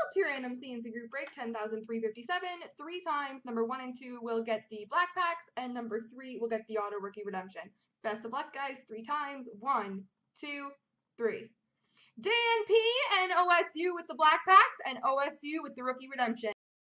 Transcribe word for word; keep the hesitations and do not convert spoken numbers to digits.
multi-random C and C group break, ten thousand three hundred fifty-seven. Three times, number one and two will get the black packs, and number three will get the auto rookie redemption. Best of luck, guys. Three times. One, two, three. Dan P and O S U with the black packs, and O S U with the rookie redemption.